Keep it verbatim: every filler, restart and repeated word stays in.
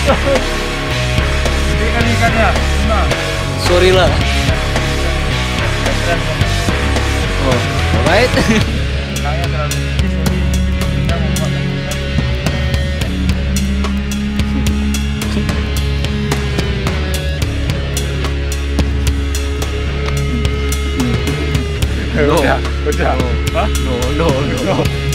Gede kali ikannya. Nah. Sorry lah. Oh, alright. Ikannya terlalu tinggi, sorry. Kita mau buat No. Udah, udah. No. Hah? No, no, no.